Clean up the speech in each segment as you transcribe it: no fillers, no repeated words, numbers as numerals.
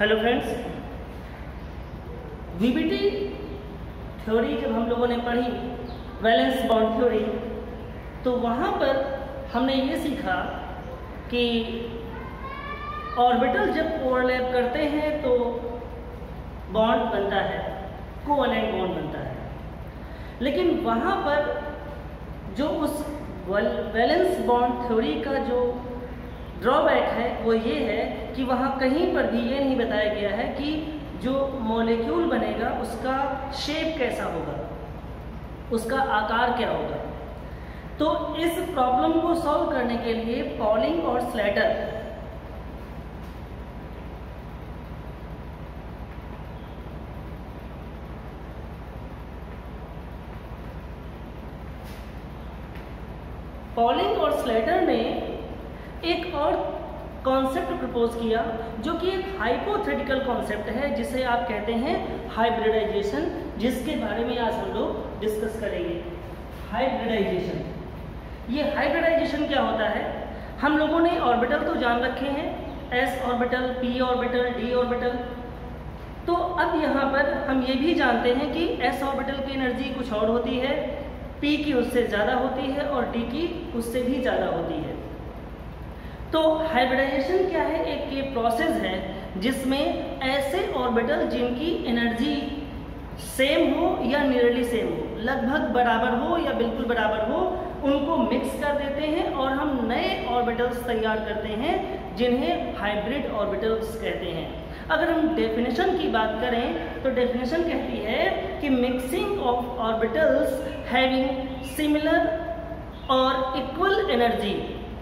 Hello friends, VBT theory जब हम लोगों ने पढ़ी वैलेंस बॉन्ड थ्योरी, तो वहाँ पर हमने ये सीखा कि ऑर्बिटल जब ओवरलैप करते हैं तो बॉन्ड बनता है, कोवैलेंट बॉन्ड बनता है। लेकिन वहाँ पर जो उस वैलेंस बॉन्ड थ्योरी का जो ड्रॉबैक है वो ये है कि वहाँ कहीं पर भी ये नहीं बताया गया है कि जो मॉलिक्यूल बनेगा उसका शेप कैसा होगा, उसका आकार क्या होगा। तो इस प्रॉब्लम को सॉल्व करने के लिए पॉलिंग और स्लेटर ने एक और कॉन्सेप्ट प्रपोज किया जो कि एक हाइपोथेटिकल कॉन्सेप्ट है, जिसे आप कहते हैं हाइब्रिडाइजेशन, जिसके बारे में आज हम लोग डिस्कस करेंगे। हाइब्रिडाइजेशन, ये हाइब्रिडाइजेशन क्या होता है? हम लोगों ने ऑर्बिटल तो जान रखे हैं, s orbital, p orbital, d orbital. तो अब यहाँ पर हम ये भी जानते हैं कि s ऑर्बिटल की एनर्जी कुछ और होती है, p की उससे ज़्यादा होती है और d की उससे भी ज़्यादा होती है। तो हाइब्रिडाइजेशन क्या है? एक ये प्रोसेस है जिसमें ऐसे ऑर्बिटल जिनकी एनर्जी सेम हो या नियरली सेम हो, लगभग बराबर हो या बिल्कुल बराबर हो, उनको मिक्स कर देते हैं और हम नए ऑर्बिटल्स तैयार करते हैं जिन्हें हाइब्रिड ऑर्बिटल्स कहते हैं। अगर हम डेफिनेशन की बात करें तो डेफिनेशन कहती है कि mixing of orbitals having similar और इक्वल एनर्जी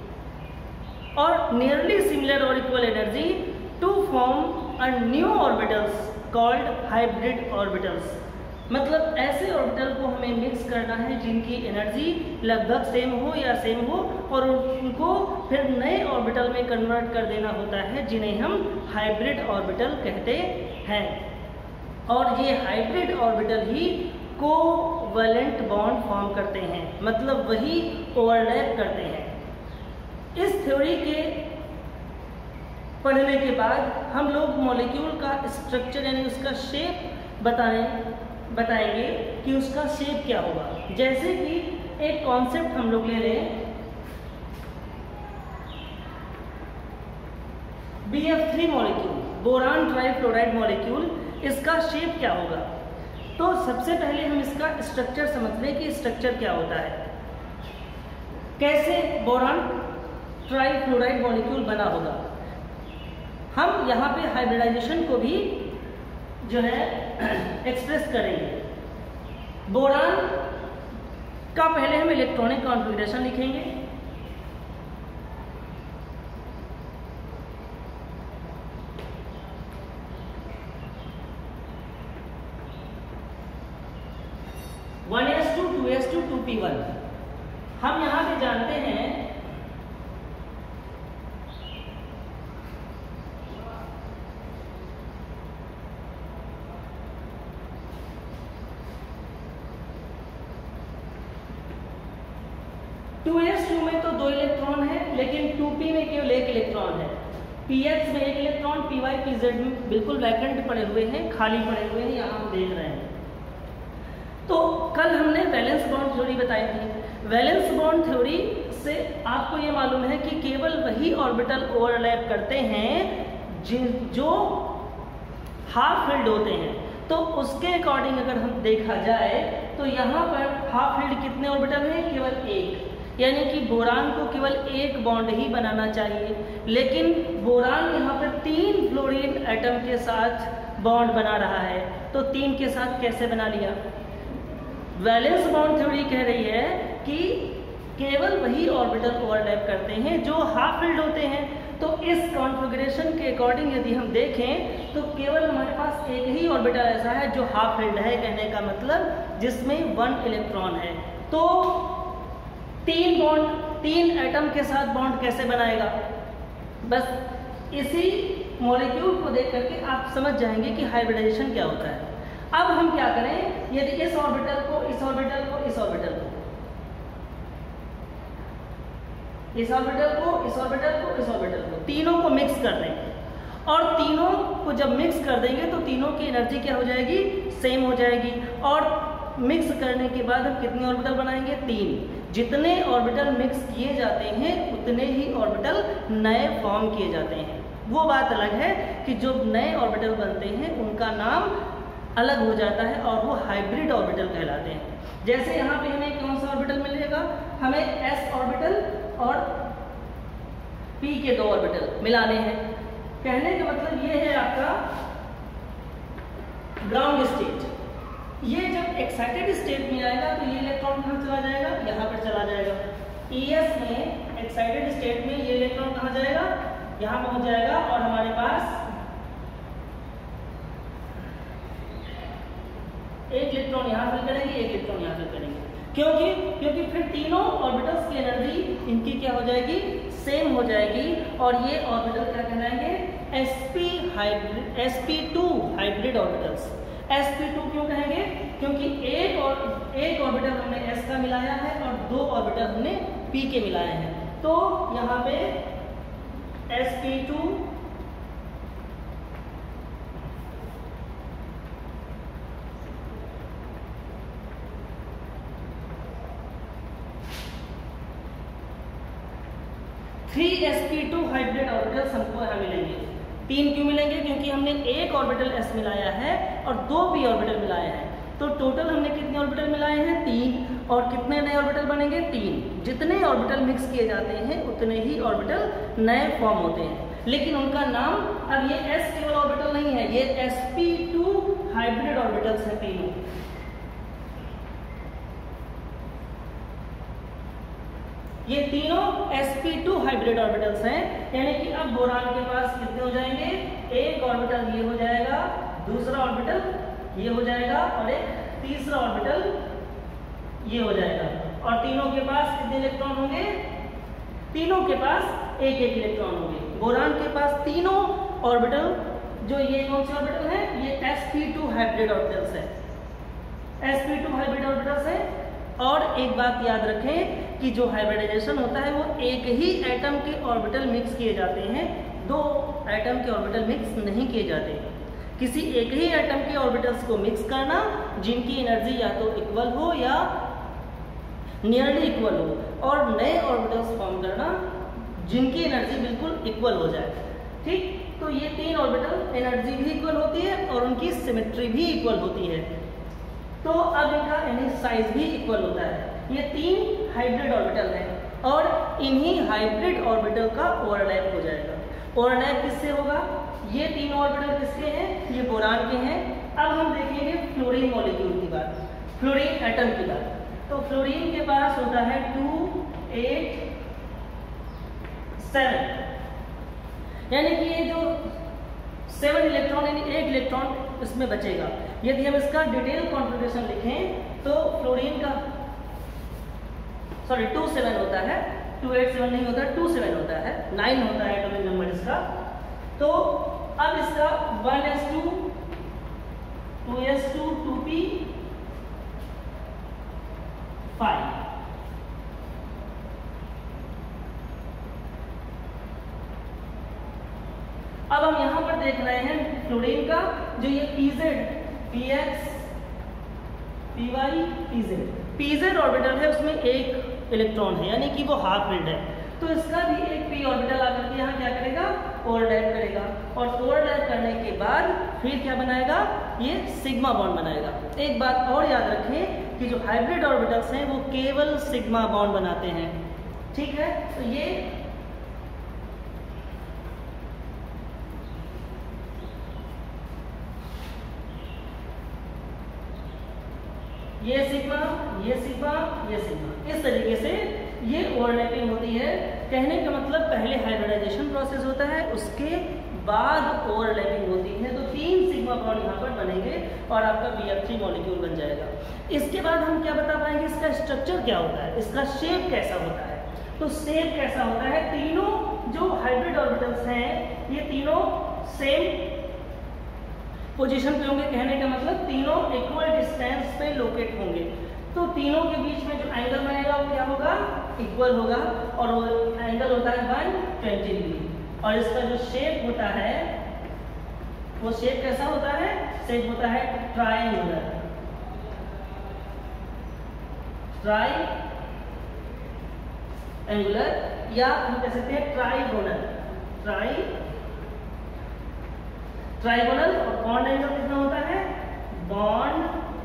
और नियरली सिमिलर और equal energy to form a new orbitals called hybrid orbitals. मतलब ऐसे ऑर्बिटल को हमें मिक्स करना है जिनकी एनर्जी लगभग सेम हो या सेम हो और उनको फिर नए ऑर्बिटल में कन्वर्ट कर देना होता है, जिन्हें हम हाइब्रिड ऑर्बिटल कहते हैं। और ये हाइब्रिड ऑर्बिटल ही कोवैलेंट बॉन्ड फॉर्म करते हैं, मतलब वही ओवरलैप करते हैं। इस थ्योरी के पढ़ने के बाद हम लोग मॉलिक्यूल का स्ट्रक्चर यानी उसका शेप बताएंगे कि उसका शेप क्या होगा। जैसे कि एक कॉन्सेप्ट हम लोग ले लें, BF3 molecule, boron trifluoride molecule, इसका शेप क्या होगा? तो सबसे पहले हम इसका स्ट्रक्चर समझ लें कि स्ट्रक्चर क्या होता है, कैसे बोरान ट्राइफ्लोराइड मॉलिक्यूल बना होगा। हम यहाँ पे हाइब्रिडाइजेशन को भी जो है एक्सप्रेस करेंगे। बोरान का पहले हम इलेक्ट्रॉनिक कॉन्फ़िगरेशन लिखेंगे। One s2 2s2 2p1। हम यहाँ पे जानते हैं में तो 2 इलेक्ट्रॉन है, लेकिन 2p में केवल 1 इलेक्ट्रॉन है। px में 1 इलेक्ट्रॉन, py pz में बिल्कुल वैकेंट पड़े हुए हैं, खाली पड़े हुए हैं, यहाँ हम देख रहे हैं। तो कल हमने वैलेंस बॉन्ड थ्योरी बताई थी। वैलेंस बॉन्ड थ्योरी से आपको ये मालूम है कि केवल वही ऑर्बिटल ओवरलैप करते हैं जो हाफ फिल्ड होते हैं। तो उसके अकॉर्डिंग अगर हम देखा जाए तो यहाँ पर हाफ फिल्ड कितने ऑर्बिटल हैं? केवल 1, यानी कि बोरान को केवल 1 बॉन्ड ही बनाना चाहिए। लेकिन बोरान यहाँ पर 3 फ्लोरीन एटम के साथ बॉन्ड बना रहा है, तो 3 के साथ कैसे बना लिया? वैलेंस बॉन्ड थ्योरी कह रही है कि केवल वही ऑर्बिटल ओवरलैप करते हैं जो हाफ फिल्ड होते हैं। तो इस कॉन्फ़िगरेशन के अकॉर्डिंग यदि हम देखें तो केवल हमारे पास एक ही ऑर्बिटल ऐसा है जो हाफ फिल्ड है, कहने का मतलब जिसमें 1 इलेक्ट्रॉन है। तो 3 एटम के साथ बॉन्ड कैसे बनाएगा? बस इसी मॉलिक्यूल को देख करके आप समझ जाएंगे कि हाइब्रिडाइजेशन क्या होता है। अब हम क्या करें, यदि इस ऑर्बिटल को, इस ऑर्बिटल को, इस ऑर्बिटल को, इस ऑर्बिटल को, इस ऑर्बिटल को, इस ऑर्बिटल को, तीनों को मिक्स कर दें और तीनों को जब मिक्स कर देंगे तो तीनों की एनर्जी क्या हो जाएगी, सेम हो जाएगी। और मिक्स करने के बाद हम कितने ऑर्बिटल बनाएंगे, 3। जितने ऑर्बिटल मिक्स किए जाते हैं उतने ही ऑर्बिटल नए फॉर्म किए जाते हैं। वो बात अलग है कि जो नए ऑर्बिटल बनते हैं उनका नाम अलग हो जाता है और वो हाइब्रिड ऑर्बिटल कहलाते हैं। जैसे यहाँ पे हमें कौन सा ऑर्बिटल मिलेगा, हमें s ऑर्बिटल और p के 2 ऑर्बिटल मिलाने हैं। कहने का मतलब ये है आपका ग्राउंड स्टेट। ये जब एक्साइटेड स्टेट में आएगा तो ये इलेक्ट्रॉन कहाँ चला जाएगा, यहाँ पर चला जाएगा। ES में एक्साइटेड स्टेट में ये इलेक्ट्रॉन कहाँ जाएगा, यहाँ पहुंच जाएगा और हमारे पास एक इलेक्ट्रॉन यहाँ फिल करेंगे, एक इलेक्ट्रॉन यहाँ फिल करेंगे। क्योंकि फिर तीनों ऑर्बिटल्स की एनर्जी इनकी क्या हो जाएगी, सेम हो जाएगी। और ये ऑर्बिटल क्या कहलाएंगे, sp2 हाइब्रिड ऑर्बिटल्स। sp2 क्यों कहेंगे, क्योंकि एक ऑर्बिटल हमने s का मिलाया है और 2 ऑर्बिटल हमने p के मिलाए हैं। तो यहाँ पे sp2 3sp2 हाइब्रिड ऑर्बिटल्स हमको यहाँ मिलेंगे। 3 क्यों मिलेंगे, क्योंकि हमने एक ऑर्बिटल s मिलाया है और 2 p ऑर्बिटल मिलाए हैं। तो टोटल हमने कितने ऑर्बिटल मिलाए हैं, 3। और कितने नए ऑर्बिटल बनेंगे, 3। जितने ऑर्बिटल मिक्स किए जाते हैं उतने ही ऑर्बिटल नए फॉर्म होते हैं। लेकिन उनका नाम, अब ये s केवल ऑर्बिटल नहीं है, ये sp2 हाइब्रिड ऑर्बिटल्स हैं तीनों। ये तीनों sp2 हाइब्रिड ऑर्बिटल्स हैं। यानी कि अब बोरान के पास कितने हो जाएंगे, एक ऑर्बिटल ये हो जाएगा, दूसरा ऑर्बिटल ये हो जाएगा और एक तीसरा ऑर्बिटल ये हो जाएगा। और तीनों के पास कितने इलेक्ट्रॉन होंगे, तीनों के पास एक एक इलेक्ट्रॉन होंगे। बोरान के पास तीनों ऑर्बिटल, जो ये कौन से ऑर्बिटल है, ये sp2 हाइब्रिड ऑर्बिटल्स है, sp2 हाइब्रिड ऑर्बिटल्स है। और एक बात याद रखें कि जो हाइब्रिडाइजेशन होता है वो एक ही एटम के ऑर्बिटल मिक्स किए जाते हैं, 2 एटम के ऑर्बिटल मिक्स नहीं किए जाते। किसी एक ही एटम के ऑर्बिटल्स को मिक्स करना जिनकी एनर्जी या तो इक्वल हो या नियरली इक्वल हो, और नए ऑर्बिटल्स फॉर्म करना जिनकी एनर्जी बिल्कुल इक्वल हो जाए। ठीक, तो ये 3 ऑर्बिटल एनर्जी भी इक्वल होती है और उनकी सिमेट्री भी इक्वल होती है। तो अब इनका एनर्जी साइज भी इक्वल होता है। ये 3 हाइब्रिड ऑर्बिटल हैं और इन्हीं हाइब्रिड ऑर्बिटल का ओवरलैप हो जाएगा। ओवरलैप किससे होगा, ये 3 ऑर्बिटल किसके हैं, ये बोरान के हैं। अब हम देखेंगे फ्लोरीन मॉलिक्यूल की बात, फ्लोरीन एटम की बात। तो फ्लोरीन के पास होता है 2, 8, 7, यानी कि ये जो 7 इलेक्ट्रॉन, यानी 1 इलेक्ट्रॉन इसमें बचेगा। यदि हम इसका डिटेल कॉन्फ़िगरेशन लिखें तो फ्लोरीन का 27 होता है, 287 नहीं होता, 27 होता है, 9 होता है एटॉमिक नंबर इसका। तो अब इसका 1s2, 2s2, 2p, 5। अब हम यहां पर देख रहे हैं फ्लोरीन का जो ये pz, px, py, pz orbital है, उसमें एक इलेक्ट्रॉन है, यानी कि वो हाफ फिल्ड है। तो इसका भी एक p ऑर्बिटल आकर के यहाँ क्या करेगा, ओवरलैप करेगा। और ओवरलैप करने के बाद फिर क्या बनाएगा, ये सिग्मा बॉन्ड बनाएगा। एक बात और याद रखें कि जो हाइब्रिड ऑर्बिटल्स हैं वो केवल सिग्मा बॉन्ड बनाते हैं। ठीक है, तो ये सिग्मा, ये सिग्मा, ये सिग्मा, इस तरीके से ये ओवरलैपिंग होती है। कहने का मतलब पहले हाइब्रिडाइजेशन प्रोसेस होता है, उसके बाद ओवरलैपिंग होती है। तो 3 सिग्मा बॉन्ड यहाँ पर बनेंगे और आपका BF3 मॉलिक्यूल बन जाएगा। इसके बाद हम क्या बता पाएंगे, इसका स्ट्रक्चर क्या होता है, इसका शेप कैसा होता है। तो शेप कैसा होता है, तीनों जो हाइब्रिड ऑर्बिटल्स हैं ये तीनों सेम पोजीशन पे होंगे। कहने का मतलब तीनों इक्वल डिस्टेंस पे लोकेट होंगे। तो तीनों के बीच में जो एंगल बनेगा वो क्या होगा, इक्वल होगा, और वो एंगल होता है 120 डिग्री। और इसका जो शेप होता है वो शेप कैसा होता है? शेप होता है ट्रायंगुलर, ट्रायंगुलर, या हम कह सकते हैं ट्राइगोनल, ट्राइगोनल। और बॉन्ड एंगल कितना होता है? बॉन्ड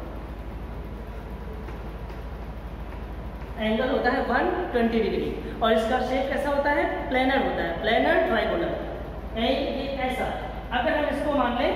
एंगल होता है 120 डिग्री। और इसका शेप कैसा होता है? प्लेनर होता है, प्लेनर ट्राइगोनल। ये ऐसा, अगर हम इसको मान लें,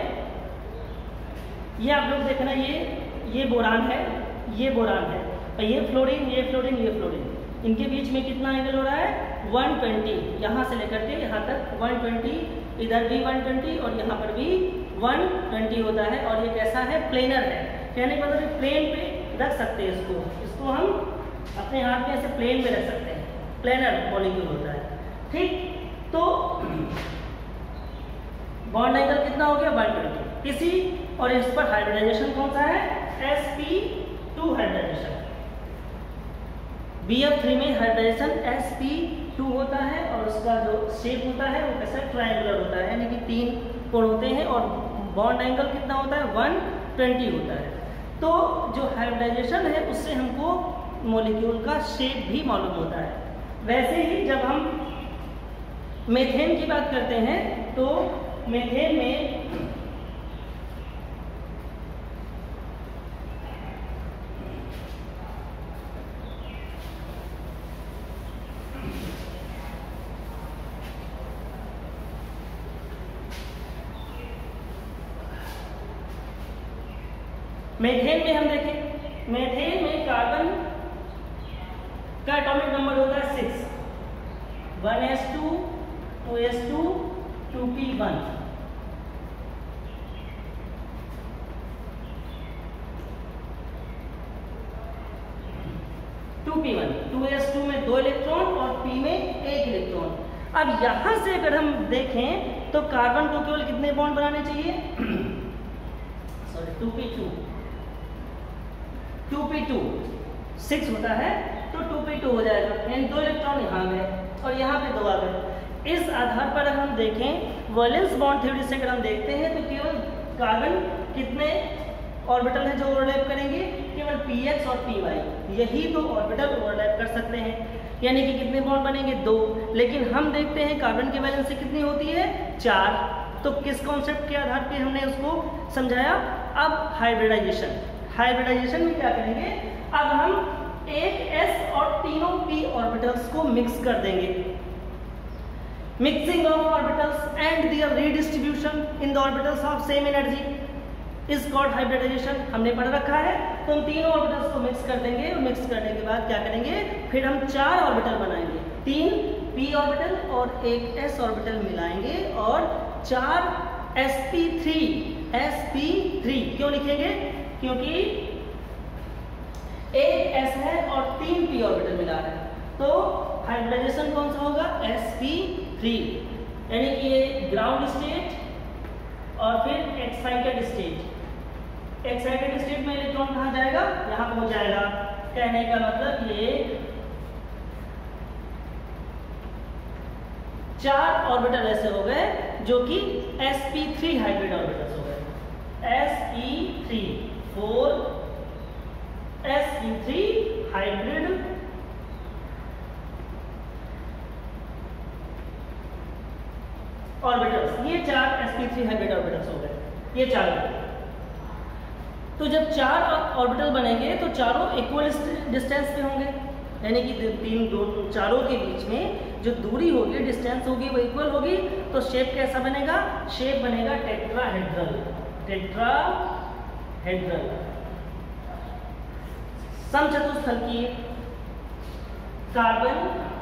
ये आप लोग देखना, ये बोरान है, ये बोरान है, और ये फ्लोरीन, ये फ्लोरीन, ये फ्लोरीन, इनके बीच में कितना एंगल हो रहा है? 120, यहाँ से लेकर के यहाँ तक 120, इधर भी 120 और यहाँ पर भी 120 होता है। और ये कैसा है? प्लेनर है, कहने का मतलब प्लेन पे रख सकते हैं इसको हम अपने हाथ में ऐसे प्लेन में रख सकते हैं, प्लेनर मॉलिक्यूल होता है। ठीक, तो बॉन्ड एंगल कितना हो गया? 120। इसी और इस पर हाइब्रिडाइजेशन कौन सा है? sp2 hybridisation. BF3 में हाइब्रिडाइजेशन sp2 होता है और उसका जो शेप होता है वो कैसा? ट्रायंगुलर होता है, यानी कि 3 कोण होते हैं। और बॉन्ड एंगल कितना होता है? 120 होता है। तो जो हाइब्रिडाइजेशन है उससे हमको मॉलिक्यूल का शेप भी मालूम होता है। वैसे ही जब हम मेथेन की बात करते हैं तो मेथेन में हम देखें, मेथेन में कार्बन का एटॉमिक नंबर होता है 6, 1s2, 2s2, 2p1। p1, 2s2 में 2 इलेक्ट्रॉन और p में 1 इलेक्ट्रॉन। अब यहां से अगर हम देखें तो कार्बन को केवल कितने बॉन्ड बनाने चाहिए? सॉरी, 2p2 6 होता है तो 2p2 हो जाएगा, यानी 2 इलेक्ट्रॉन यहाँ गए और यहाँ पे 2 आ गए। इस आधार पर अगर हम देखें वैलेंस बॉन्ड थ्योरी से अगर हम देखते हैं तो केवल कार्बन कितने ऑर्बिटल है जो ओवरलैप करेंगे? केवल px और py, यही 2 ऑर्बिटल ओवरलैप कर सकते हैं, यानी कि कितने बॉन्ड बनेंगे? 2। लेकिन हम देखते हैं कार्बन की वैलेंसी कितनी होती है? 4। तो किस कॉन्सेप्ट के आधार पे हमने उसको समझाया? अब हाइब्रिडाइजेशन में क्या करेंगे? अब हम एक s और तीनों p ऑर्बिटल्स को मिक्स कर देंगे। Mixing of orbitals and their redistribution in the orbitals of same energy is called hybridization. हमने पढ़ रखा है। तो हम तीनों ऑर्बिटल्स को मिक्स कर देंगे और मिक्स करने के बाद क्या करेंगे? फिर हम 4 ऑर्बिटल बनाएंगे, 3 p ऑर्बिटल और 1 s ऑर्बिटल मिलाएंगे और 4 sp3 क्यों लिखेंगे? क्योंकि 1 s है और 3 p ऑर्बिटल मिला रहे हैं। तो हाइब्रिडाइजेशन कौन सा होगा? sp3, यानी कि ये ग्राउंड स्टेट और फिर एक्साइटेड स्टेट। एक्साइटेड स्टेट में इलेक्ट्रॉन कहाँ जाएगा? यहाँ पहुंच जाएगा। कहने का मतलब ये 4 ऑर्बिटल ऐसे हो गए जो कि sp3 हाइब्रिड ऑर्बिटल्स हो गए। sp3 4 sp3 हाइब्रिड ऑर्बिटल्स, ये 4 sp3 हाइब्रिड ऑर्बिटल्स हो गए, ये 4। तो जब 4 ऑर्बिटल बनेंगे तो चारों इक्वल डिस्टेंस पे होंगे, यानी कि चारों के बीच में जो दूरी होगी, डिस्टेंस होगी, वो इक्वल होगी। तो शेप कैसा बनेगा? शेप बनेगा टेट्राहेड्रल। समचतुष्फलकीय कार्बन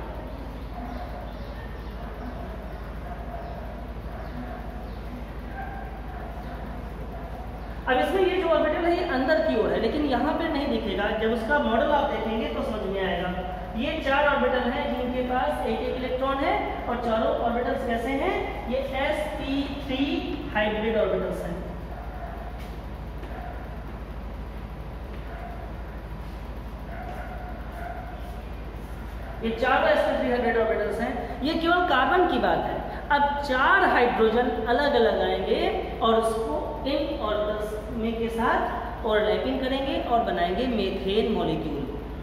अब इसमें ये जो ऑर्बिटल है ये अंदर की ओर है, लेकिन यहाँ पे नहीं दिखेगा। जब उसका मॉडल आप देखेंगे तो समझ में आएगा। ये 4 ऑर्बिटल हैं जिनके पास 1 इलेक्ट्रॉन है और चारों ऑर्बिटल्स कैसे हैं? ये sp3 हाइब्रिड ऑर्बिटल्स हैं। ये चारों sp3 हाइब्रिड ऑर्बिटल्स हैं। ये केवल कार्बन की बात है। अब 4 हाइड्रोजन अलग अलग आएंगे और उसको इन ऑर्बिटल्स में के साथ ओवरलैपिंग करेंगे और बनाएंगे मीथेन मॉलिक्यूल।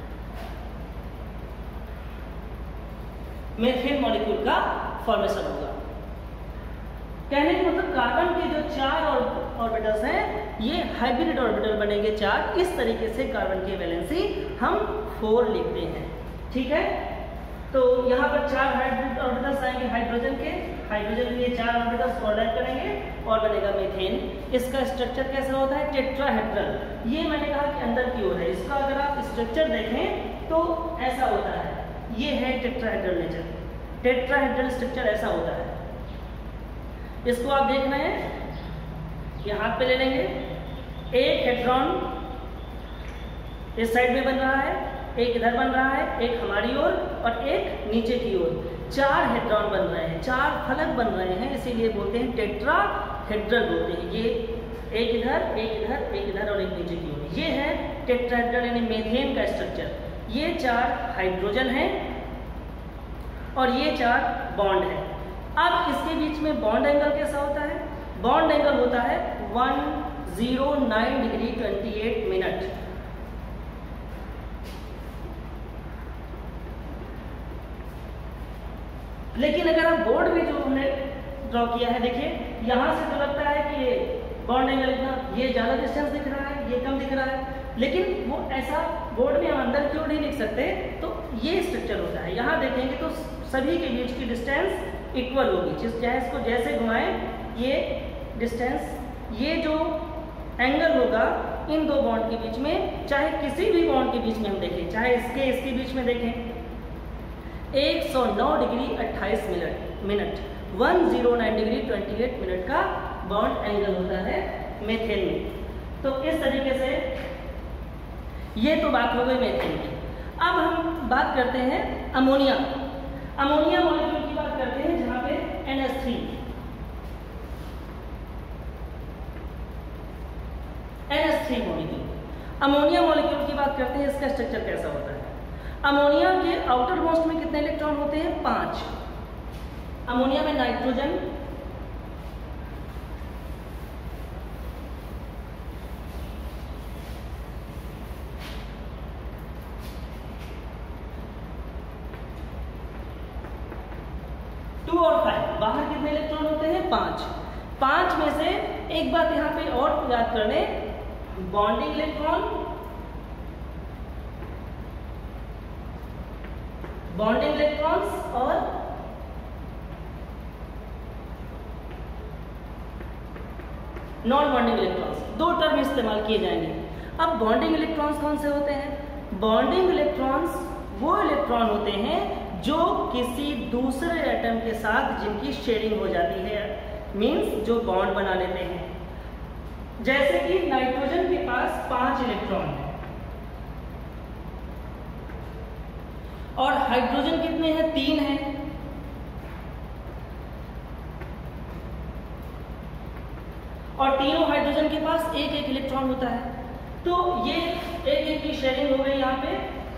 मीथेन मॉलिक्यूल का फॉर्मेशन होगा। कहने का मतलब कार्बन के जो 4 ऑर्बिटल्स हैं ये हाइब्रिड ऑर्बिटल बनेंगे 4। इस तरीके से कार्बन की वैलेंसी हम 4 लिखते हैं। ठीक है, तो यहाँ पर 4 हाइब्रिड ऑर्बिटल्स आएंगे हाइड्रोजन के 4 ऑर्बिटल्स ओवरलैप करेंगे और बनेगा मीथेन। इसका स्ट्रक्चर कैसा होता है? टेट्राहेड्रल। ये मैंने कहा कि अंदर की ओर है। इसका अगर आप स्ट्रक्चर देखें तो ऐसा होता है। ये है टेट्राहेड्रल नेचर। टेट्राहेड्रल स्ट्रक्चर ऐसा होता है। इसको आप देख रहे हैं, ये हाथ पे ले लेंगे। एक हेड्रॉन इस साइड में बन रहा है, एक इधर बन रहा है, एक हमारी ओर और एक नीचे की ओर। 4 हेड्रॉन बन रहे हैं, 4 फलक बन रहे हैं, इसीलिए बोलते हैं टेट्राहेड्रल बोलते हैं। ये एक इधर, एक इधर, एक इधर और एक नीचे की ओर। ये है टेट्राहेड्रल यानी मीथेन का स्ट्रक्चर। ये 4 हाइड्रोजन हैं और ये 4 बॉन्ड है। अब इसके बीच में बॉन्ड एंगल कैसा होता है? बॉन्ड एंगल होता है 109 डिग्री 28 मिनट। लेकिन अगर आप बोर्ड में जो हमने ड्रॉ किया है, देखिए यहां से तो लगता है कि ये बॉन्ड एंगल इतना, ये ज्यादा डिस्टेंस दिख रहा है, ये कम दिख रहा है, लेकिन वो ऐसा बोर्ड में हम अंदर की ओर नहीं लिख सकते। तो ये स्ट्रक्चर होता है। यहाँ देखेंगे तो सभी के बीच की डिस्टेंस इक्वल होगी। चाहे इसको जैसे घुमाएं, ये डिस्टेंस, ये जो एंगल होगा इन 2 बॉन्ड के बीच में, चाहे किसी भी बॉन्ड के बीच में हम देखें, चाहे इसके बीच में देखें, 109 डिग्री 28 मिनट 109 डिग्री 28 मिनट का बॉन्ड एंगल होता है मीथेन में। तो इस तरीके से ये तो बात हो गई मीथेन की। अब हम बात करते हैं अमोनिया। अमोनिया मॉलिक्यूल की बात करते हैं, जहां पे NH3 मॉलिक्यूल। अमोनिया मॉलिक्यूल की बात करते हैं, इसका स्ट्रक्चर कैसा होता है? अमोनिया के आउटर मोस्ट में कितने इलेक्ट्रॉन होते हैं? 5। अमोनिया में नाइट्रोजन, और 5, बाहर कितने इलेक्ट्रॉन होते हैं? 5। 5 में से एक बात यहां पे और याद कर लें, बॉन्डिंग इलेक्ट्रॉन, बॉन्डिंग इलेक्ट्रॉन्स और नॉन बॉन्डिंग इलेक्ट्रॉन्स, 2 टर्म इस्तेमाल किए जाएंगे। अब बॉन्डिंग इलेक्ट्रॉन्स कौन से होते हैं? बॉन्डिंग इलेक्ट्रॉन्स वो इलेक्ट्रॉन होते हैं जो किसी दूसरे एटम के साथ जिनकी शेयरिंग हो जाती है, मींस जो बॉन्ड बना लेते हैं। जैसे कि नाइट्रोजन के पास 5 इलेक्ट्रॉन है और हाइड्रोजन कितने हैं? 3 हैं। और तीनों हाइड्रोजन के पास एक एक इलेक्ट्रॉन होता है। तो ये एक एक की शेयरिंग हो गई यहाँ पे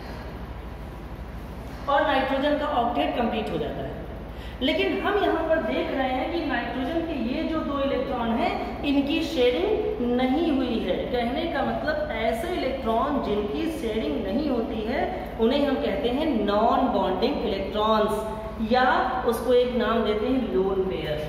और नाइट्रोजन का ऑक्टेट कंप्लीट हो जाता है। लेकिन हम यहाँ पर देख रहे हैं कि नाइट्रोजन के ये जो 2 इलेक्ट्रॉन हैं, इनकी शेयरिंग नहीं हुई है। कहने का मतलब ऐसे इलेक्ट्रॉन जिनकी शेयरिंग नहीं होती है उन्हें हम कहते हैं नॉन बॉन्डिंग इलेक्ट्रॉन्स, या उसको एक नाम देते हैं lone pair.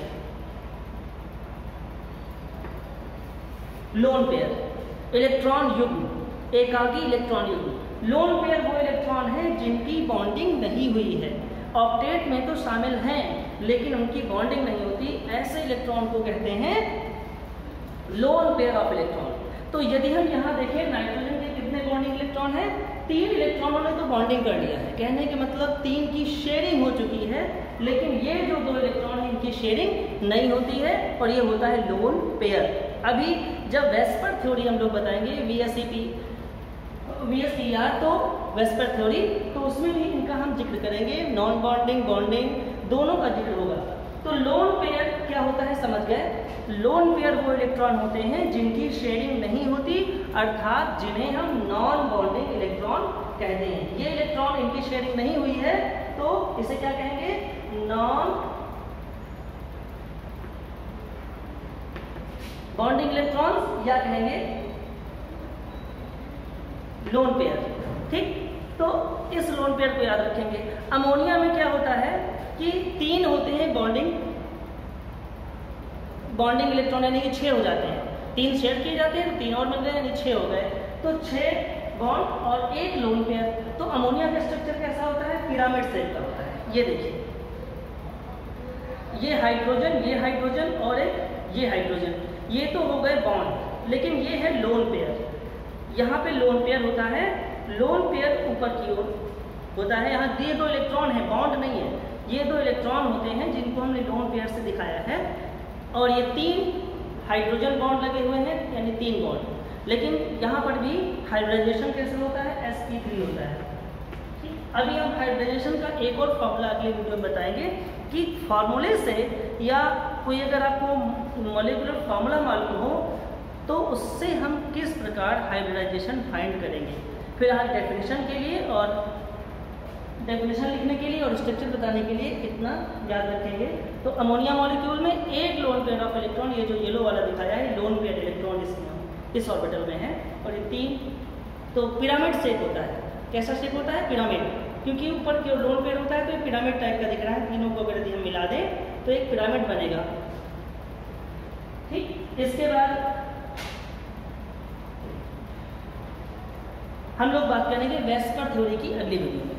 Lone pair electron युग्म, एकाकी इलेक्ट्रॉन युग्म। लोन पेयर वो इलेक्ट्रॉन हैं जिनकी बॉन्डिंग नहीं हुई है, ऑक्टेट में तो शामिल हैं लेकिन उनकी बॉन्डिंग नहीं होती, ऐसे इलेक्ट्रॉन को कहते हैं लोन पेयर ऑफ इलेक्ट्रॉन। तो यदि हम यहाँ देखें नाइट्रोजन के कितने बॉन्डिंग इलेक्ट्रॉन हैं? 3 इलेक्ट्रॉनों ने तो बॉन्डिंग कर लिया है, कहने के मतलब 3 की शेयरिंग हो चुकी है, लेकिन ये जो 2 इलेक्ट्रॉन हैं इनकी शेयरिंग नहीं होती है और ये होता है लोन पेयर। अभी जब वेस्पर थ्योरी हम लोग बताएंगे VSPR तो वेस्पर थ्योरी, तो उसमें भी इनका हम जिक्र करेंगे, नॉन बॉन्डिंग बॉन्डिंग दोनों का जिक्र होगा। तो लोन पेयर क्या होता है समझ गए? लोन पेयर वो इलेक्ट्रॉन होते हैं जिनकी शेयरिंग नहीं होती, अर्थात जिन्हें हम नॉन बॉन्डिंग इलेक्ट्रॉन कहते हैं। ये इलेक्ट्रॉन इनकी शेयरिंग नहीं हुई है तो इसे क्या कहेंगे? नॉन बॉन्डिंग इलेक्ट्रॉन्स या कहेंगे लोन पेयर। ठीक, तो इस लोन पेयर को याद रखेंगे। अमोनिया में क्या होता है कि 3 होते हैं बॉन्डिंग इलेक्ट्रॉन, यानी कि 6 हो जाते हैं। 3 शेयर किए जाते हैं तो 3 और मिल गए, यानी 6 हो गए। तो 6 बॉन्ड और 1 लोन पेयर। तो अमोनिया का स्ट्रक्चर कैसा होता है? पिरामिड शेप का होता है। ये देखिए, ये हाइड्रोजन और ये हाइड्रोजन, ये तो हो गए बॉन्ड, लेकिन ये है लोन पेयर। यहाँ पे लोन पेयर होता है, लोन पेयर ऊपर की ओर होता है। यहाँ ये 2 इलेक्ट्रॉन है, बॉन्ड नहीं है, ये 2 इलेक्ट्रॉन होते हैं जिनको हमने लोन पेयर से दिखाया है। और ये 3 हाइड्रोजन बॉन्ड लगे हुए हैं, यानी 3 बॉन्ड। लेकिन यहाँ पर भी हाइब्रिडाइजेशन कैसे होता है? sp3 होता है। अभी हम हाइब्रिडाइजेशन का एक और फॉर्मूला अगले वीडियो में बताएंगे कि फार्मूले से या कोई अगर आपको मॉलिक्यूलर फार्मूला मालूम हो तो उससे हम किस प्रकार हाइब्रिडाइजेशन फाइंड करेंगे। फिलहाल डेफिनेशन के लिए और डेफिनेशन लिखने के लिए और स्ट्रक्चर बताने के लिए इतना याद रखेंगे। तो अमोनिया मॉलिक्यूल में एक लोन पेयर ऑफ इलेक्ट्रॉन, ये जो येलो वाला दिखाया है लोन पेयर इलेक्ट्रॉन इस ऑर्बिटल में है, और ये 3 तो पिरामिड शेप होता है। कैसा शेप होता है? पिरामिड, क्योंकि ऊपर की ओर लोन पेयर होता है तो ये पिरामिड टाइप का दिख रहा है। तीनों को अगर यदि हम मिला दें तो एक पिरामिड बनेगा। ठीक, इसके बाद हम लोग बात करेंगे वेस्पर थ्योरी की अगली वीडियो में।